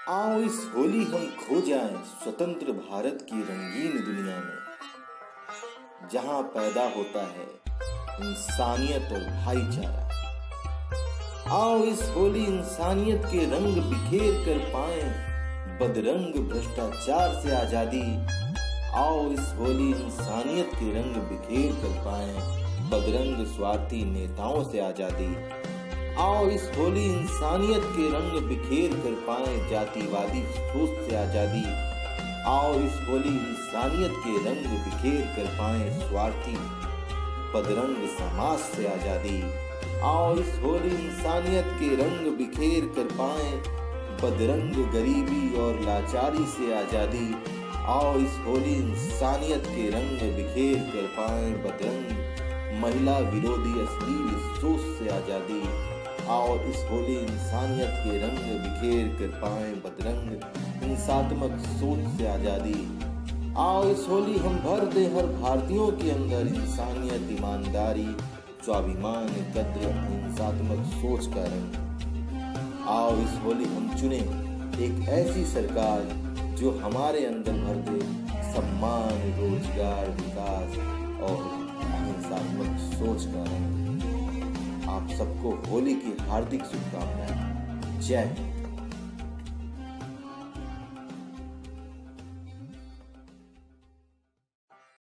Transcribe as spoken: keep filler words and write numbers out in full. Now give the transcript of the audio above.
आओ इस होली हम खो जाएं स्वतंत्र भारत की रंगीन दुनिया में, जहां पैदा होता है इंसानियत और भाईचारा। आओ इस होली इंसानियत के रंग बिखेर कर पाएं बदरंग भ्रष्टाचार से आजादी। आओ इस होली इंसानियत के रंग बिखेर कर पाएं बदरंग स्वार्थी नेताओं से आजादी। आओ इस होली इंसानियत के रंग बिखेर कर पाएं जातिवादी सोच से आजादी। आओ इस होली इंसानियत के रंग बिखेर कर पाएं स्वार्थी बदरंग समाज से आजादी। आओ इस होली इंसानियत के रंग बिखेर कर पाएं बदरंग गरीबी और लाचारी से आजादी। आओ इस होली इंसानियत के रंग बिखेर कर पाएं बदरंग महिला विरोधी अश्लील सोच से आजादी। आओ इस होली इंसानियत के रंग बिखेर कर पाएं बदरंग हिंसात्मक सोच से आजादी। आओ इस होली हम भर दे हर भारतीयों के अंदर इंसानियत, ईमानदारी, स्वाभिमान, कद्र, हिंसात्मक सोच का रंग। आओ इस होली हम चुने एक ऐसी सरकार जो हमारे अंदर भर दे सम्मान, रोजगार, विकास और अहिंसात्मक सोच का रंग। आप सबको होली की हार्दिक शुभकामनाएं। जय हिंद।